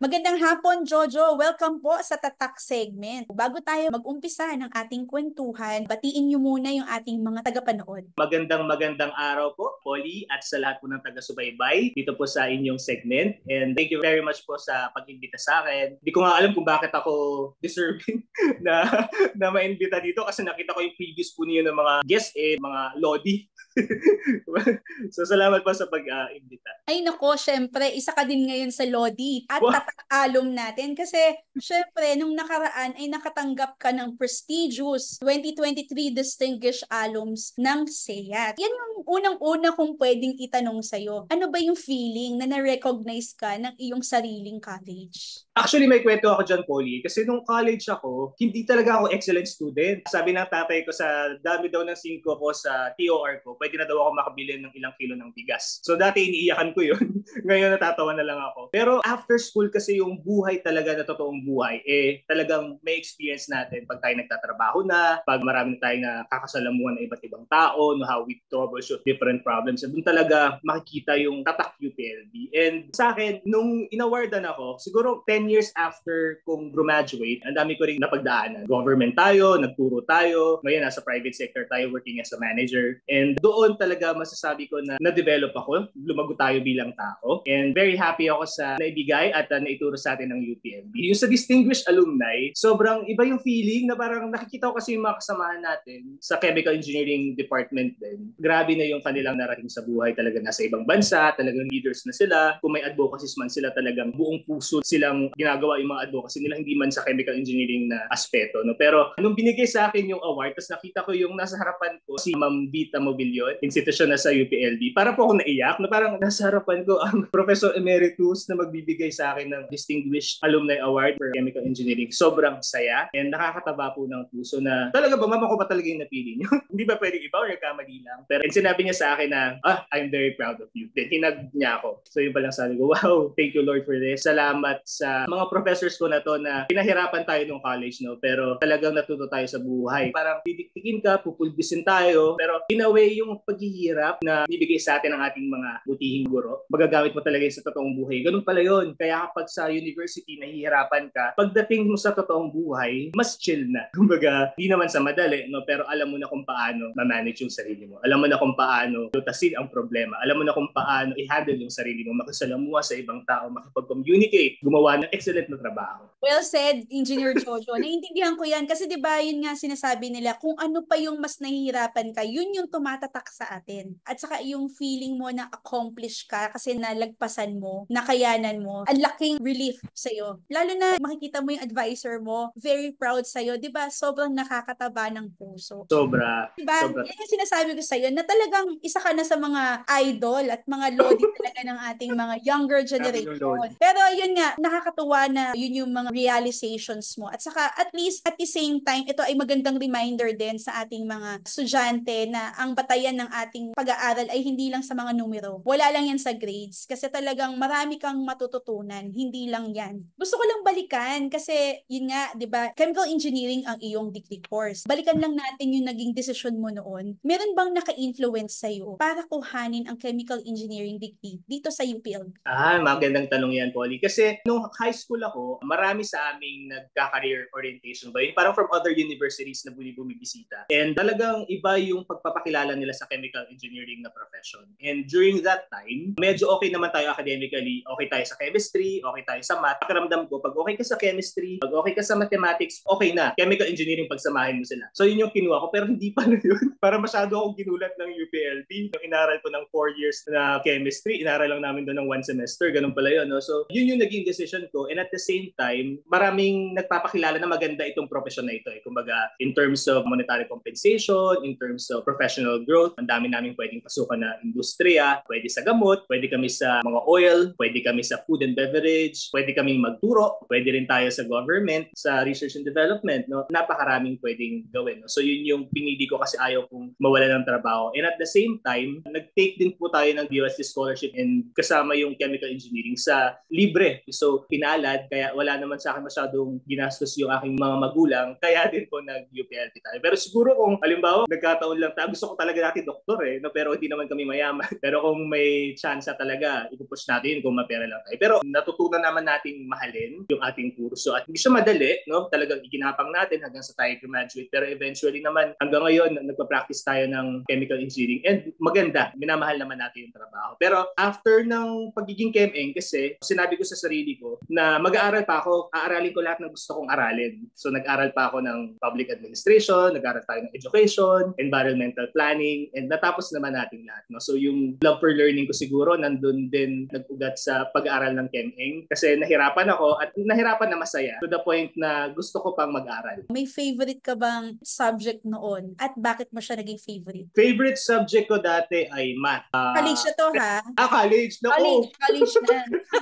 Magandang hapon, Jojo. Welcome po sa Tatak segment. Bago tayo mag-umpisa ng ating kwentuhan, batiin niyo muna yung ating mga tagapanood. Magandang araw po, Polly, at sa lahat po ng taga-subaybay dito po sa inyong segment. And thank you very much po sa pag-imbita sa akin. Hindi ko nga alam kung bakit ako deserving na ma-imbita dito kasi nakita ko yung previous po niyo ng mga guests, mga Lodi. So salamat po sa pag-imbita. Ay nako, syempre, isa ka din ngayon sa Lodi at Wow. Tatak alum natin kasi syempre, nung nakaraan ay nakatanggap ka ng prestigious 2023 Distinguished Alums ng SEAT. Yan yung unang-una kong pwedeng itanong sa'yo. Ano ba yung feeling na na-recognize ka ng iyong sariling college? Actually, may kwento ako dyan, Polly. Kasi nung college ako, hindi talaga ako excellent student. Sabi ng tatay ko sa dami daw ng 5 ko sa TOR ko, pwede na daw ako makabili ng ilang kilo ng bigas. So dati iniiyakan ko yun. Ngayon natatawa na lang ako. Pero after school kasi yung buhay talaga na totoong buhay, talagang may experience natin pag tayo nagtatrabaho na, pag marami tayong nakakasalamuhan ng iba't ibang tao, no, how we troubleshoot different problems. Doon talaga makikita yung Tatak UPLB. And sa akin, nung inawardan ako, siguro 10 years after kong graduate, ang dami ko rin napagdaanan. Government tayo, nagturo tayo, ngayon nasa private sector tayo working as a manager. And doon talaga masasabi ko na na-develop ako, lumago tayo bilang tao. And very happy ako sa naibigay at naituro sa atin ng UPLB. Yung sa distinguished alumni, sobrang iba yung feeling na parang nakikita ko kasi yung mga kasamahan natin sa chemical engineering department din. Grabe na yung kanilang narating sa buhay, talaga nasa ibang bansa, talagang leaders na sila. Kung may advocacies man sila, talagang buong puso silang ginagawa yung mga advocacy nila, hindi man sa chemical engineering na aspeto. No? Pero nung binigay sa akin yung award, tapos nakita ko yung nasa harapan ko, si Ma'am Vita Mobilyon, institution na sa UPLB, para po ako naiyak, na parang nasa harapan ko ang Professor Emeritus na magbibigay sa akin ng Distinguished Alumni Award for Chemical Engineering. Sobrang saya and nakakataba po ng puso na talaga ba, mama ko pa talaga yung napili niyo? Hindi ba pwedeng iba or nagkamali lang? Pero sinabi niya sa akin na, I'm very proud of you. Then hinag niya ako. So yun palang sabi ko, wow, thank you Lord for this. Salamat sa mga professors ko na to na pinahirapan tayo nung college, no? Pero talagang natuto tayo sa buhay. Parang didiktikin ka, pupulbisin tayo, pero in a way yung paghihirap na bibigay sa atin ng ating mga butihing guro, magagamit mo talaga sa totoong buhay. Ganun pala yun. Kaya kapag sa university nahihirapan ka, pagdating mo sa totoong buhay, mas chill na. Kumbaga, di naman sa madali, no? Pero alam mo na kung paano ma-manage yung sarili mo. Alam mo na kung paano lutasin ang problema. Alam mo na kung paano i-handle yung sarili mo, makisalamuha sa ibang tao, makipag-communicate, gumawa ng excellent na trabaho. Well said, Engineer Jojo. Naiintindihan ko yan kasi 'di ba yun nga sinasabi nila, kung ano pa yung mas nahihirapan ka, yun yung tumatatak sa atin. At saka yung feeling mo na accomplish ka kasi nalagpasan mo, nakayanan mo, ang laking relief sa'yo. Lalo na makikita mo yung advisor mo, very proud sa'yo, 'di ba? Sobrang nakakataba ng puso. Sobra. Diba? Sobra. Yan yung sinasabi ko sa'yo na talagang isa ka na sa mga idol at mga lodi talaga ng ating mga younger Sabi ng generation. Lord. Pero yun nga, nakakatuwa na yun yung mga realizations mo. At saka at least at the same time, ito ay magandang reminder din sa ating mga estudyante na ang batayan ng ating pag-aaral ay hindi lang sa mga numero. Wala lang yan sa grades kasi talagang marami kang matututunan. Hindi lang yan. Gusto ko lang balikan kasi yun nga, di ba, chemical engineering ang iyong degree course. Balikan lang natin yung naging decision mo noon. Meron bang naka-influence sa'yo para kuhanin ang chemical engineering degree dito sa UPLB? Magandang tanong yan, Polly. Kasi nung high school ako, marami sa aming nagka-career orientation ba yun? Parang from other universities na bumibisita. And talagang iba yung pagpapakilala nila sa chemical engineering na profession. And during that time, medyo okay naman tayo academically. Okay tayo sa chemistry, okay tayo sa math. Pakiramdam ko, pag okay ka sa chemistry, pag okay ka sa mathematics, okay na. Chemical engineering, pagsamahin mo sila. So yun yung kinuha ko, pero hindi pa na yun. Para masyado akong ginulat ng UPLB. Yung inaral ko ng 4 years na chemistry, inaral lang namin doon ng 1 semester. Ganun pala yun. No? So yun yung naging decision ko. And at the same time, maraming nagpapakilala na maganda itong profession na ito. Kumbaga, in terms of monetary compensation, in terms of professional growth, ang dami namin pwedeng pasukan na industriya. Pwede sa gamot, pwede kami sa mga oil, pwede kami sa food and beverage, pwede kaming magturo, pwede rin tayo sa government, sa research and development. No? Napakaraming pwedeng gawin. No? So yun yung pinili ko kasi ayaw kong mawala ng trabaho. And at at the same time, nag-take din po tayo ng UST scholarship and kasama yung chemical engineering sa libre. So, pinalad, kaya wala naman sa akin masyadong ginastos yung aking mga magulang, kaya din po nag-UPLB tayo. Pero siguro kung halimbawa, nagkataon lang tayo, gusto ko talaga natin doktor no? Pero hindi naman kami mayaman. Pero kung may chance talaga, ipupush natin kung mapera lang tayo. Pero natutunan naman natin mahalin yung ating kurso at hindi siya madali, no? Talagang iginapang natin hanggang sa tayo graduate. Pero eventually naman, hanggang ngayon, nagpa-practice tayo ng chemical engineering and maganda, minamahal naman natin yung trabaho. Pero after ng pagiging ChemEng, kasi sinabi ko sa sarili ko na mag-aaral pa ako, aaralin ko lahat ng gusto kong aralin. So nag-aral pa ako ng public administration, nag-aral tayo ng education, environmental planning, and natapos naman natin lahat. No? So yung love for learning ko siguro, nandun din nag-ugat sa pag-aaral ng ChemEng kasi nahirapan ako at nahirapan na masaya to the point na gusto ko pang mag-aral. May favorite ka bang subject noon at bakit mo siya naging favorite? Favorite subject ko dati ay math. College na to ha? College. Naku! College na.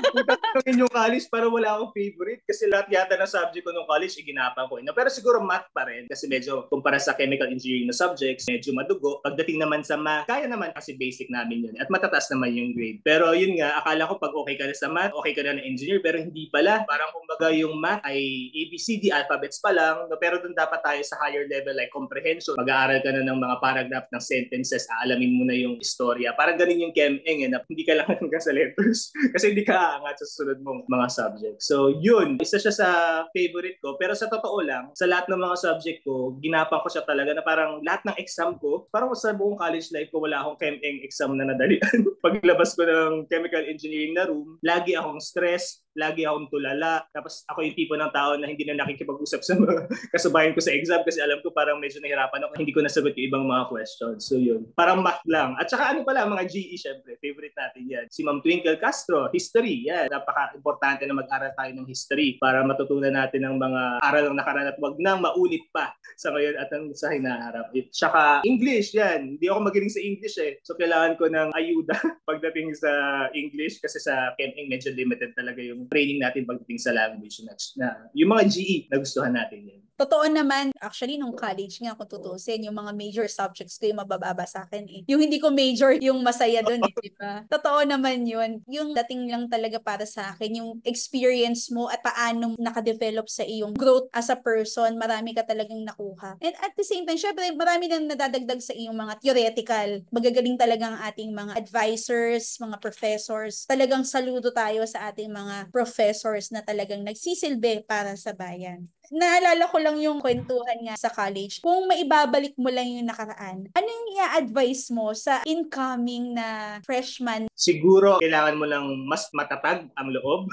Yung college para wala akong favorite kasi lahat yata ng subject ko nung college iginapan ko. No? Pero siguro math pa rin kasi medyo kumpara sa chemical engineering na subjects, medyo madugo. Pagdating naman sa math, kaya naman kasi basic namin yun at matataas naman yung grade. Pero yun nga, akala ko pag okay ka na sa math, okay ka na ng engineer, pero hindi pala. Parang kumbaga yung math ay ABCD, alphabets pa lang, no? Pero dun dapat tayo sa higher level like comprehension. Mag-aaral ka na ng mga paragraph ng sentences, aalamin mo na yung istorya. Parang ganun yung ChemEng na hindi ka lang hanggang sa letters kasi hindi ka aangat sa susunod mong mga subjects. So yun, isa siya sa favorite ko. Pero sa totoo lang, sa lahat ng mga subject ko, ginapan ko siya talaga na parang lahat ng exam ko, parang sa buong college life ko, wala akong ChemEng exam na nadalian. Paglabas ko ng chemical engineering na room, lagi akong stress, lagi akong tulala. Tapos ako yung tipo ng tao na hindi na nakikipag-usap sa mga kasabayan ko sa exam kasi alam ko parang medyo nahirapan ako. Hindi ko nasagot yung ibang mga questions. So yun, parang math lang. At saka ano pala, mga GE syempre, favorite natin yan. Si Ma'am Twinkle Castro, history. Yan, napaka-importante na mag-aral tayo ng history para matutunan natin ang mga aral ng nakaraan at wag nang maulit pa sa ngayon at sa hinaharap. At saka English, yan. Hindi ako magaling sa English So kailangan ko ng ayuda pagdating sa English kasi sa ChemEng medyo limited talaga yung training natin pagdating sa language na yung mga GE nagustuhan natin yan. Totoo naman, actually, nung college nga, kung tutusin, yung mga major subjects ko yung mabababa sa akin Yung hindi ko major, yung masaya doon di ba? Totoo naman yun. Yung dating lang talaga para sa akin, yung experience mo at paano nakadevelop sa iyong growth as a person, marami ka talagang nakuha. And at the same time, syempre, marami nang nadadagdag sa iyong mga theoretical. Magagaling talagang ating mga advisors, mga professors. Talagang saludo tayo sa ating mga professors na talagang nagsisilbi para sa bayan. Naalala ko lang yung kwentuhan nga sa college. Kung maibabalik mo lang yung nakaraan, ano yung i-advise mo sa incoming na freshman? Siguro, kailangan mo lang mas matatag ang loob.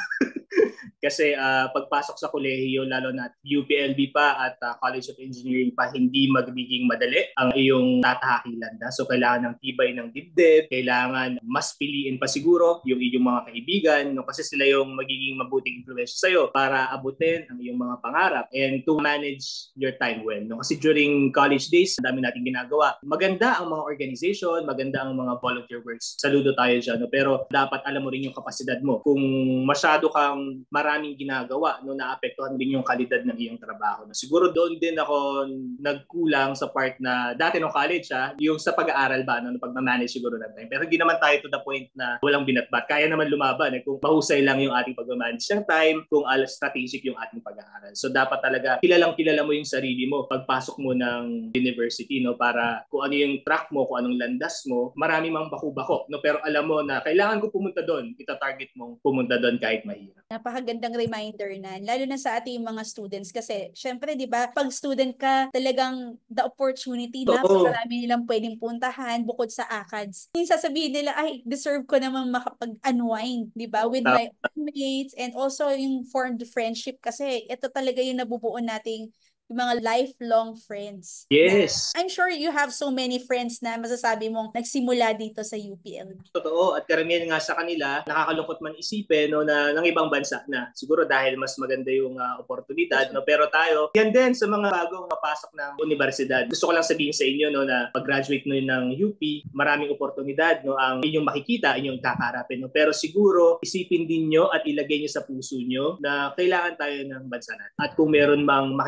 Kasi pagpasok sa kolehiyo, lalo na UPLB pa at College of Engineering pa, hindi magiging madali ang iyong tatahakilan. So kailangan ng tibay ng dibdib, kailangan mas piliin pa siguro yung iyong mga kaibigan, no? Kasi sila yung magiging mabuting influence sa'yo para abutin ang iyong mga pangarap and to manage your time well. No? Kasi during college days, dami natin ginagawa. Maganda ang mga organization, maganda ang mga volunteer works. Saludo tayo dyan. No? Pero dapat alam mo rin yung kapasidad mo. Kung masyado kang maraming ginagawa, no, naapektuhan din yung kalidad ng iyong trabaho. No? Siguro doon din ako nagkulang sa part na dati nung college, yung sa pag-aaral ba, no, pag-manage siguro ng time. Pero hindi naman tayo to the point na walang binatbat. Kaya naman lumaban kung mahusay lang yung ating pag-manage ng time, kung strategic yung ating pag-aaral. So dapat talaga kilala mo yung sarili mo pagpasok mo ng university, no, para kung ano yung track mo, kung anong landas mo, marami mang baku-bako, no, pero alam mo na kailangan ko pumunta doon, ita-target mong pumunta doon kahit mahirap. Napakagandang reminder na, lalo na sa ating mga students kasi syempre 'di ba, pag student ka, talagang the opportunity na marami nilang pwedeng puntahan bukod sa ACADS. Yung sasabihin nila, ay, deserve ko naman makapag-unwind, 'di ba, with my mates and also yung formed friendship kasi ito talaga yung nabubuo nating yung mga lifelong friends. Yes. I'm sure you have so many friends na masasabi mong nagsimula dito sa UPLB. Totoo, at karamihan nga sa kanila, nakakalungkot man isipin, no, na ng ibang bansa na. Siguro dahil mas maganda yung oportunidad, no, pero tayo, yan din sa mga bagong mapasok ng universidad. Gusto ko lang sabihin sa inyo, no, na pag-graduate nyo ng UP, maraming oportunidad, no, ang inyong makikita, inyong kakaharapin, no. Pero siguro isipin din nyo at ilagay nyo sa puso nyo na kailangan tayo ng bansa natin. At kung meron mang makikinabang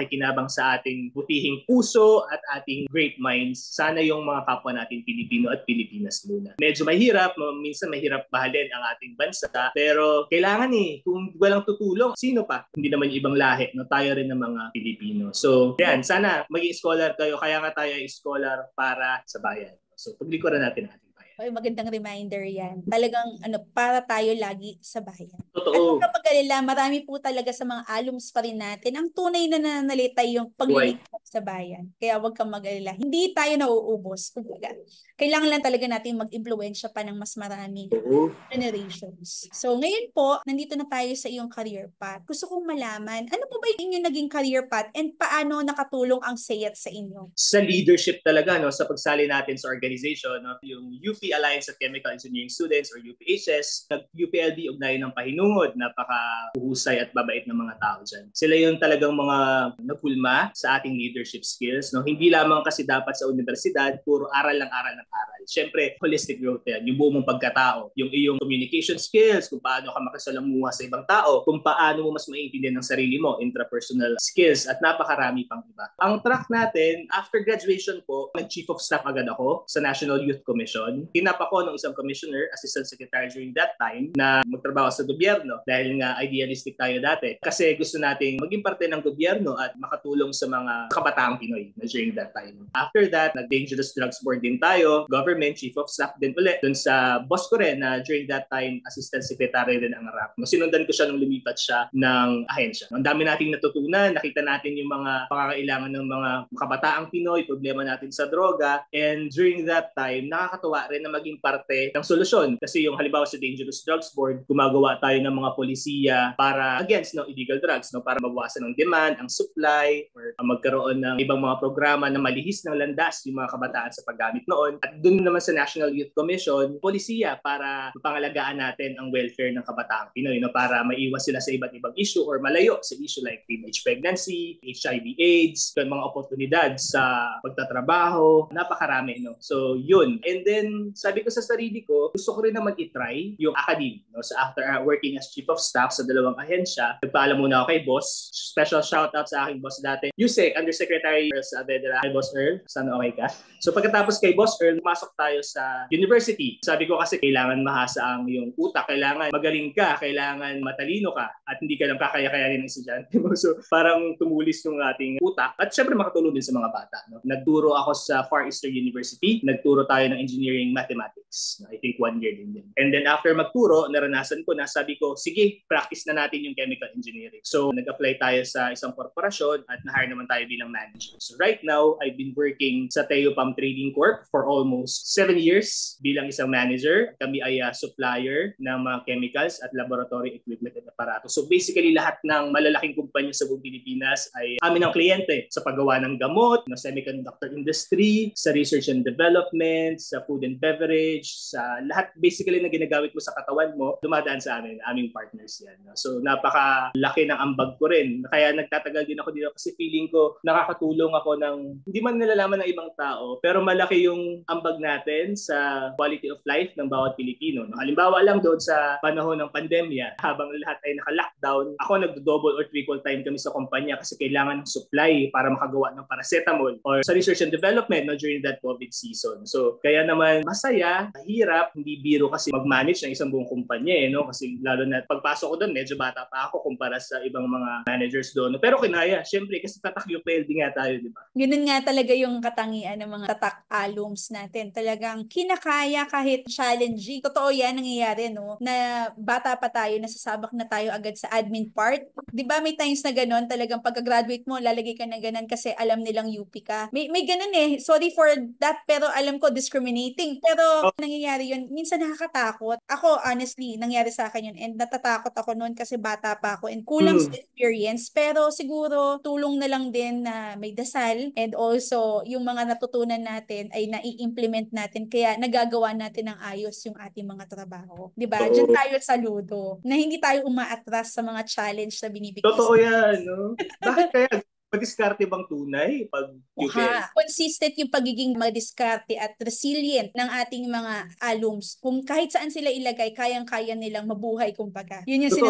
sa ating butihing puso at ating great minds, sana yung mga kapwa natin Pilipino at Pilipinas muna. Medyo mahirap, minsan mahirap mahalin ang ating bansa, pero kailangan kung walang tutulong, sino pa? Hindi naman yung ibang lahi, no? Tayo rin ng mga Pilipino. So, yan, sana maging scholar kayo, kaya nga tayo ay scholar para sa bayan. So, paglikuran natin ating bayan. Ay, magandang reminder yan. Talagang para tayo lagi sa bayan. At huwag Totoo. kang mag-alala, marami po talaga sa mga alums pa rin natin ang tunay na nananalitay yung paglilingkod sa bayan. Kaya huwag kang mag-alala. Hindi tayo nauubos. Kumbaga, kailangan lang talaga natin mag-impluwensya pa ng mas maraming generations. So, ngayon po, nandito na tayo sa iyong career path. Gusto kong malaman, ano po ba yung inyong naging career path and paano nakatulong ang SEYAT sa inyo? Sa leadership talaga, no, sa pagsali natin sa organization, no, yung UP Alliance of Chemical Engineering Students or UPHS, nag-UPLB ugnayan ng pahinungod, napaka-uhusay at babait ng mga tao dyan. Sila yung talagang mga nagulma sa ating leadership skills. No? Hindi lamang kasi dapat sa universidad, puro aral ng aral ng aral. Siyempre, holistic growth yan, yung buong mong pagkatao, yung iyong communication skills, kung paano ka makasalamuha sa ibang tao, kung paano mo mas maintindihan ng sarili mo, intrapersonal skills, at napakarami pang iba. Ang track natin, after graduation po, nag-chief of staff agad ako sa National Youth Commission. Tinap ako ng isang commissioner, assistant secretary during that time, na magtrabaho sa gobyerno dahil nga idealistic tayo dati. Kasi gusto nating maging parte ng gobyerno at makatulong sa mga kabataang Pinoy na during that time. After that, nag-Dangerous Drugs Board din tayo, government, chief of staff din ulit. Doon sa boss ko rin na during that time, assistant secretary din ang rank. Sinundan ko siya nung lumipat siya ng ahensya. Ang dami nating natutunan, nakita natin yung mga pangangailangan ng mga kabataang Pinoy, problema natin sa droga, and during that time, nakakatuwa rin na maging parte ng solusyon. Kasi yung halimbawa sa Dangerous Drugs Board, gumagawa tayo ng mga polisiya para against illegal drugs, para mabawasan ang demand, ang supply, or magkaroon ng ibang mga programa na malihis ng landas yung mga kabataan sa paggamit noon. At doon naman sa National Youth Commission, polisiya para pangalagaan natin ang welfare ng kabataang Pinoy, para maiwas sila sa iba't ibang issue or malayo sa issue like teenage pregnancy, HIV/AIDS, mga oportunidad sa pagtatrabaho, napakarami. So, yun. And then, sabi ko sa sarili ko, gusto ko rin naman itry yung academe. So, after working as chief of staff sa dalawang ahensya, nagpaalam muna ako kay boss. Special shoutout sa aking boss dati. Yusek, Undersecretary Earl Saavedra. Hi, Boss Earl. Sana okay ka? So, pagkatapos kay Boss Earl, pumasok tayo sa university. Sabi ko kasi kailangan mahasa ang iyong utak. Kailangan magaling ka. Kailangan matalino ka. At hindi ka lang kakaya-kayanin ng estudyante mo. So, parang tumulis yung ating utak. At syempre, makatulong din sa mga bata. Nagturo ako sa Far Eastern University. Nagturo tayo ng engineering mathematics. I think 1 year din. And then after magturo, naranasan ko na, sabi ko, sige, practice na natin yung chemical engineering. So, nag-apply tayo sa isang korporasyon at na-hire naman tayo bilang manager. So, right now, I've been working sa Teopam Trading Corp for almost 7 years bilang isang manager. Kami ay supplier ng mga chemicals at laboratory equipment at aparato. So, basically, lahat ng malalaking kumpanya sa buong Pilipinas ay amin ang kliyente sa paggawa ng gamot, ng semiconductor industry, sa research and development, sa food and beverage, sa lahat basically na ginagamit mo sa katawan mo, dumadaan sa amin, aming partners yan. So napakalaki ng ambag ko rin. Kaya nagtatagal din ako dito kasi feeling ko nakakatulong ako ng, hindi man nalalaman ng ibang tao, pero malaki yung ambag natin sa quality of life ng bawat Pilipino. Halimbawa lang doon sa panahon ng pandemya, habang lahat ay naka-lockdown, ako nagdo-double or triple time kami sa kumpanya kasi kailangan ng supply para makagawa ng paracetamol or sa research and development during that COVID season. So kaya naman masaya, mahirap, hindi biro kasi mag-manage ng isang buong kumpanya kasi lalo na pagpasok ko doon medyo bata pa ako kumpara sa ibang mga managers doon. Pero kinaya, syempre kasi tatak UPLB nga tayo, di ba? Ganun nga talaga yung katangian ng mga tatak alums natin. Talagang kinakaya kahit challenging. Totoo yan nangyayari, na bata pa tayo, nasasabak na tayo agad sa admin part. Di ba may times na ganun, talagang pagka-graduate mo, lalagay ka na ganun kasi alam nilang UP ka. May ganun sorry for that, pero alam ko discriminating. Pero nangyayari yun, minsan nakakatakot. Ako, honestly, nangyari sa akin yun and natatakot ako noon kasi bata pa ako and kulang sa experience. Pero siguro, tulong na lang din na may dasal and also yung mga natutunan natin ay nai-implement natin kaya nagagawa natin ng ayos yung ating mga trabaho. Diba? Diyan tayo saludo na hindi tayo umaatras sa mga challenge na binibigay. Totoo yan, no? Bakit kaya? Madiskarte bang tunay pag UPL? Consistent yung pagiging madiskarte at resilient ng ating mga alums. Kung kahit saan sila ilagay, kayang-kaya nilang mabuhay kumbaga. Yun yung sinasabi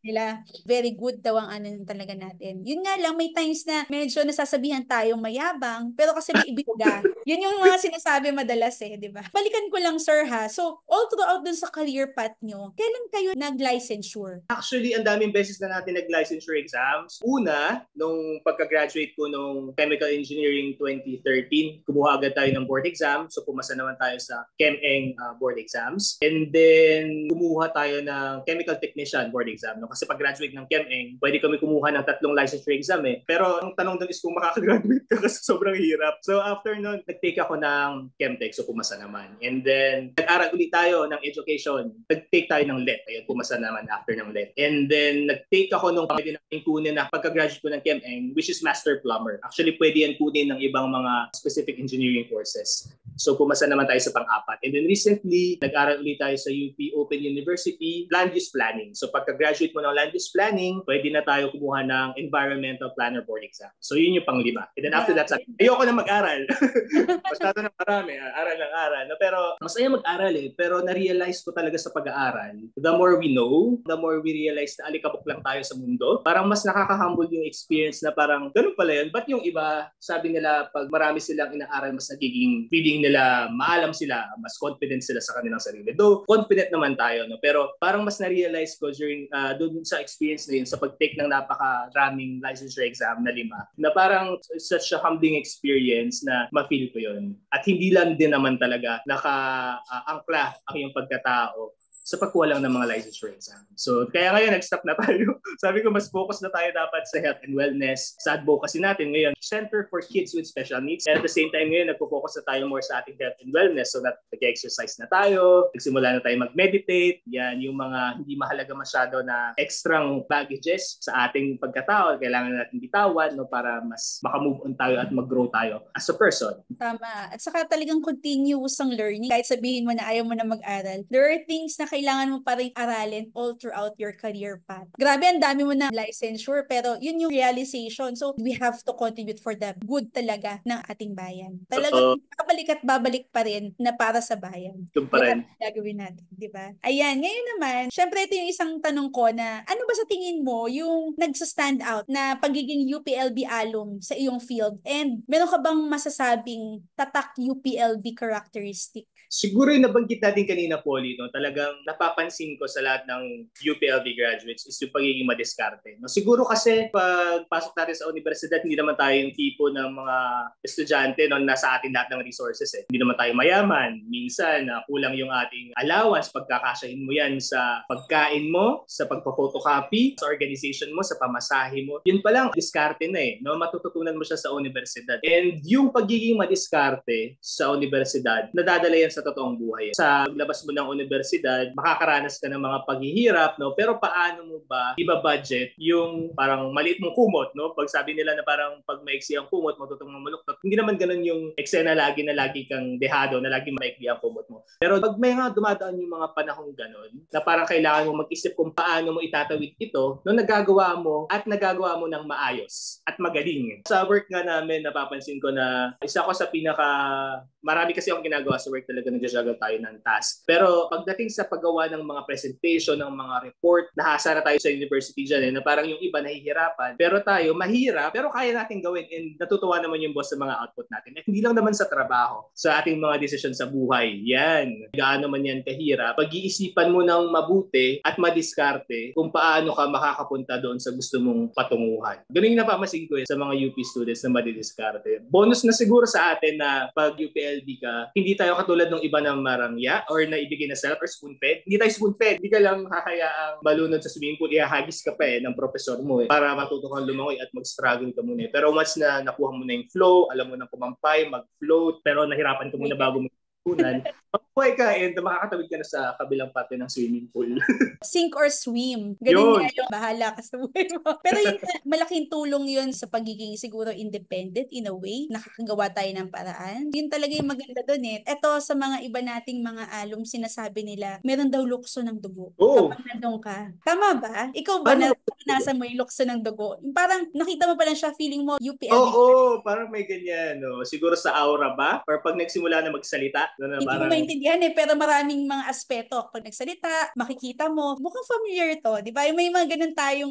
nila. Very good daw ang ano talaga natin. Yun nga lang, may times na medyo nasasabihan tayong mayabang, pero kasi may ibiga. Yun yung mga sinasabi madalas di ba? Balikan ko lang, sir, ha? So, all throughout dun sa career path nyo, kailan kayo nag-licensure? Actually, ang daming beses na natin nag-licensure exams. Una, nung pagka-graduate ko nung Chemical Engineering 2013, kumuha agad tayo ng board exam. So, pumasa naman tayo sa ChemEng board exams. And then, kumuha tayo ng Chemical Technician board exam. No? Kasi pag-graduate ng ChemEng, pwede kami kumuha ng 3 licensure exam Pero ang tanong doon is kung makakagraduate ka kasi sobrang hirap. So, after nun, nag-take ako ng Chemtech. So, pumasa naman. And then, nag-aral ulit tayo ng education. Nag-take tayo ng LET. Ayun, pumasa naman after ng LET. And then, nag-take ako nung pwede namin kunin na pagka-graduate ko ng ChemEng, which is Master Plumber. Actually, pwede yan kunin ng ibang mga specific engineering courses. So, pumasa naman tayo sa pang-apat. And then recently, nag-aral ulit tayo sa UP Open University, Land Use Planning. So, pagka-graduate mo ng Land Use Planning, pwede na tayo kumuha ng Environmental Planner Board Exam. So, yun yung pang-5. And then after that, ayoko na mag-aral. Masyado na marami. Aral ng aral. No? Pero, masaya mag-aral Pero na-realize ko talaga sa pag-aaral, the more we know, the more we realize na alikabok lang tayo sa mundo. Parang mas nakaka-humble yung experience na parang, ganun pala yun. Ba't yung iba, sabi nila, pag marami silang inaaral, mas nagiging feeling nila, maalam sila, mas confident sila sa kanilang sarili. Though, confident naman tayo, no? Pero parang mas na-realize ko during, doon sa experience na yun, sa pag-take ng napaka-raming licensure exam na 5, na parang such a humbling experience na ma-feel ko yun. At hindi lang din naman talaga naka-angkla ang iyong pagkatao sa pagkuha lang ng mga licensure exam. So, kaya ngayon, nag-stop na tayo. Sabi ko, mas focus na tayo dapat sa health and wellness, sa advocacy natin. Ngayon, Center for Kids with Special Needs. And at the same time ngayon, nagpo-focus na tayo more sa ating health and wellness so that nag-exercise na tayo, nagsimula na tayo mag-meditate. Yan, yung mga hindi mahalaga masyado na extrang baggages sa ating pagkatao. Kailangan natin bitawan para mas makamove on tayo at mag-grow tayo as a person. Tama. At saka talagang continuous ang learning. Kahit sabihin mo na ayaw mo na mag-aral, there are things na kailangan mo pa rin aralin all throughout your career path. Grabe, ang dami mo na licensure, pero yun yung realization. So, we have to contribute for the good talaga ng ating bayan. Talagang babalik at babalik pa rin na para sa bayan. Ito pa rin. Gagawin natin, di ba? Ayan, ngayon naman, syempre ito yung isang tanong ko na ano ba sa tingin mo yung nagsa-stand out na pagiging UPLB alum sa iyong field? And meron ka bang masasabing tatak UPLB characteristic? Siguro yung nabanggit natin kanina, Polly, talagang napapansin ko sa lahat ng UPLB graduates is yung pagiging madiskarte. Siguro kasi pag pasok natin sa universidad, hindi naman tayo yung tipo ng mga estudyante nasa atin lahat ng resources. Hindi naman tayo mayaman. Minsan, kulang yung ating allowance. Pagkakasyahin mo yan sa pagkain mo, sa pagpa-photocopy, sa organization mo, sa pamasahe mo. Yun pa lang, diskarte na matututunan mo siya sa universidad. And yung pagiging madiskarte sa universidad, nadadala yan sa totoong buhay. Sa paglabas mo ng universidad, makakaranas ka ng mga paghihirap, pero paano mo ba iba-budget yung parang maliit mong kumot, Pag sabi nila na parang pag maiksi ang kumot, matutong mamuluktot. Hindi naman ganun yung eksena lagi kang dehado, na lagi maikli ang kumot mo. Pero pag may nga dumadaan yung mga panahong ganun, na parang kailangan mo mag-isip kung paano mo itatawid ito, nagagawa mo ng maayos at magaling. Sa work nga namin, napapansin ko na isa ko sa marami kasi akong ginagawa sa work, talaga nag-juggle tayo ng task. Pero pagdating sa paggawa ng mga presentation, ng mga report, nahasa na tayo sa university dyan na parang yung iba nahihirapan. Pero tayo, mahirap, pero kaya natin gawin and natutuwa naman yung boss sa mga output natin. At hindi lang naman sa trabaho, sa ating mga desisyon sa buhay. Yan. Gaano man yan kahirap. Pag-iisipan mo ng mabuti at madiskarte kung paano ka makakapunta doon sa gusto mong patunguhan. Ganun yung napamasin ko sa mga UP students na madidiskarte. Bonus na siguro sa atin na pag UPLB ka, hindi tayo katulad ng iba na marangya or na ibigay na salad or spoon-fed. Hindi tayo spoon-fed. Hindi ka lang hahayaang balunod sa swimming pool, ihahagis ka pa ng professor mo para matuto kang lumangoy at mag-struggle ka muna. Pero once na nakuha mo na yung flow, alam mo na kumampay, mag-float, pero nahirapan ka muna bago mo tunan, mabuhay ka and makakatawid ka na sa kabilang parte ng swimming pool. Sink or swim. Ganun nga yung bahala ka sa buhay mo. Pero yun, malaking tulong yun sa pagiging siguro independent in a way. Nakakagawa tayo ng paraan. Yun talaga yung maganda dun Ito sa mga iba nating mga alum, sinasabi nila, meron daw lukso ng dugo. Kapag nandun ka. Tama ba? Ikaw ba nasa mo yung lukso ng dugo? Yung parang nakita mo pa lang siya, feeling mo UPLB. Oo, parang may ganyan. Siguro sa aura ba? Or pag nagsimula na magsalita, Na Hindi mo parang, maintindihan pero maraming mga aspeto. Pag nagsalita, makikita mo, mukhang familiar to. Di ba? May mga ganun tayong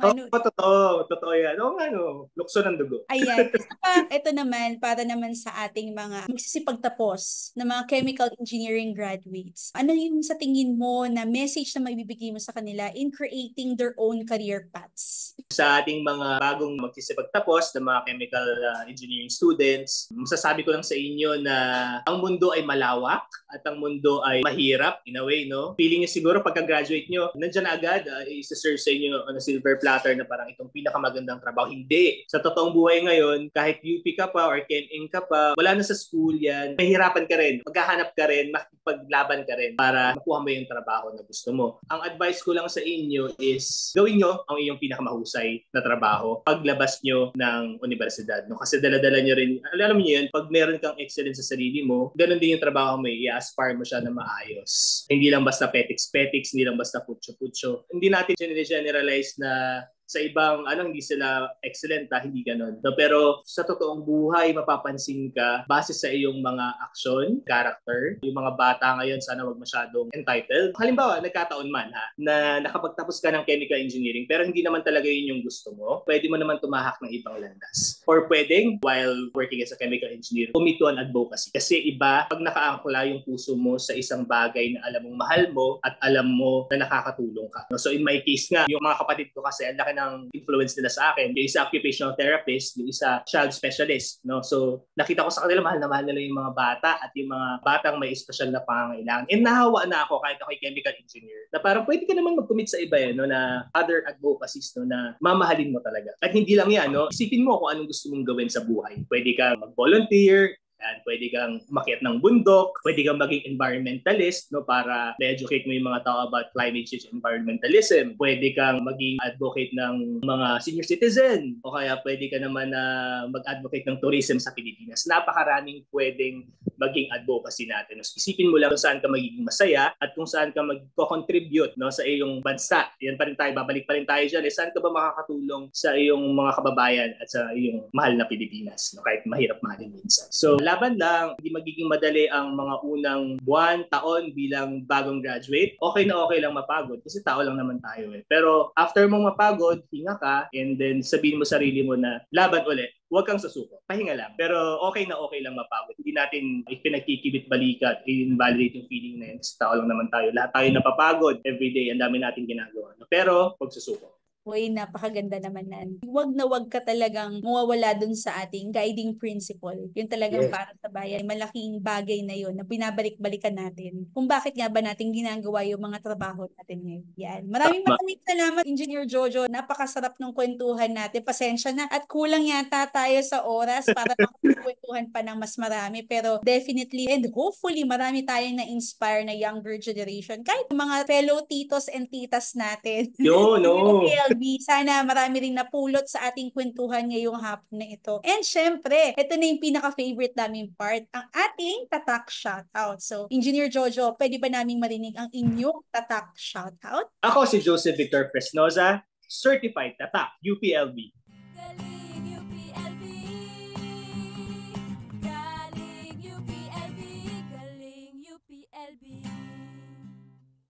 totoo yan. Oo nga, no, lukso ng dugo. Ayan. Isa pa, ito naman, para naman sa ating mga magsisipagtapos na mga chemical engineering graduates. Ano yung sa tingin mo na message na maibibigay mo sa kanila in creating their own career paths? Sa ating mga bagong magsisipagtapos na mga chemical engineering students, masasabi ko lang sa inyo na ang mundo ay malawak at ang mundo ay mahirap in a way, no? Feeling niyo siguro pagka-graduate nyo, nandiyan na agad, isa-serve sa inyo on a silver platter na parang itong pinakamagandang trabaho. Hindi. Sa totoong buhay ngayon, kahit UP ka pa or Chem-Eng ka pa, wala na sa school yan. Mahirapan ka rin. Maghahanap ka rin, makipaglaban ka rin para makuha mo yung trabaho na gusto mo. Ang advice ko lang sa inyo is gawin nyo ang iyong pinakamahusay na trabaho paglabas nyo ng universidad. No? Kasi dala-dala nyo rin, alam niyo yun, pag meron kang excellence sa sarili mo, ganun din yung trabaho mo, i-aspire mo siya na maayos. Hindi lang basta petiks-petiks, hindi lang basta putyo-putyo. Hindi natin generalize na sa ibang hindi sila excellent, hindi ganun. No, pero sa totoong buhay, mapapansin ka base sa iyong mga action, character. Yung mga bata ngayon, sana wag masyadong entitled. Halimbawa, nagkataon man na nakapagtapos ka ng chemical engineering pero hindi naman talaga yun yung gusto mo, pwede mo naman tumahak ng ibang landas. Or pwedeng, while working as a chemical engineer, commit to an advocacy. Kasi iba, pag nakaangkla yung puso mo sa isang bagay na alam mong mahal mo at alam mo na nakakatulong ka. No? So in my case nga, yung mga kapatid ko kasi, ang laki ng influence nila sa akin. Yung isa occupational therapist, yung isa child specialist, no? So nakita ko sa kanila, mahal na mahal nila yung mga bata at yung mga batang may espesyal na pangangailangan. And nahawa na ako kahit ako ay chemical engineer. Na parang pwede ka naman mag-commit sa iba no, na other advocacies no, na mamahalin mo talaga. At hindi lang yan, no? Isipin mo kung anong gusto mong gawin sa buhay. Pwede kang mag-volunteer, and pwede kang umakyat ng bundok, pwede kang maging environmentalist no para ma-educate mo yung mga tao about climate change and environmentalism. Pwede kang maging advocate ng mga senior citizen o kaya pwede ka naman na mag-advocate ng tourism sa Pilipinas. Napakaraming pwedeng maging advocacy natin. So, isipin mo lang kung saan ka magiging masaya at kung saan ka mag-contribute no sa iyong bansa. Yan pa rin tayo, babalik pa rin tayo dyan. Saan ka ba makakatulong sa iyong mga kababayan at sa iyong mahal na Pilipinas no? Kahit mahirap mahalin minsan. So laban lang, hindi magiging madali ang mga unang buwan, taon bilang bagong graduate. Okay na okay lang mapagod kasi tao lang naman tayo Pero after mong mapagod, hinga ka and then sabihin mo sarili mo na laban ulit. Huwag kang susuko. Pahinga lang. Pero okay na okay lang mapagod. Hindi natin ipinagkikibit balikat, i-invalidate yung feeling na yun. Kasi tao lang naman tayo. Lahat tayo napapagod everyday. Ang dami natin ginagawa. Pero huwag susuko. Uy, napakaganda naman nan. Wag na wag ka talagang mawawala dun sa ating guiding principle. Yun talagang para sa bayan. Malaking bagay na yun na binabalik-balikan natin. Kung bakit nga ba natin ginagawa yung mga trabaho natin ngayon. Yan. Maraming salamat, Engineer Jojo. Napakasarap ng kwentuhan natin. Pasensya na. At kulang yata tayo sa oras para makakwentuhan pa ng mas marami. Pero definitely and hopefully marami tayong na-inspire na younger generation. Kahit mga fellow titos and titas natin. No. Sana marami ring napulot sa ating kwentuhan ngayong hapon na ito. And syempre, ito na yung pinaka-favorite naming part, ang ating tatak shoutout. So, Engineer Jojo, pwede ba naming marinig ang inyong tatak shoutout? Ako si Joseph Victor Fresnoza, Certified Tatak, UPLB.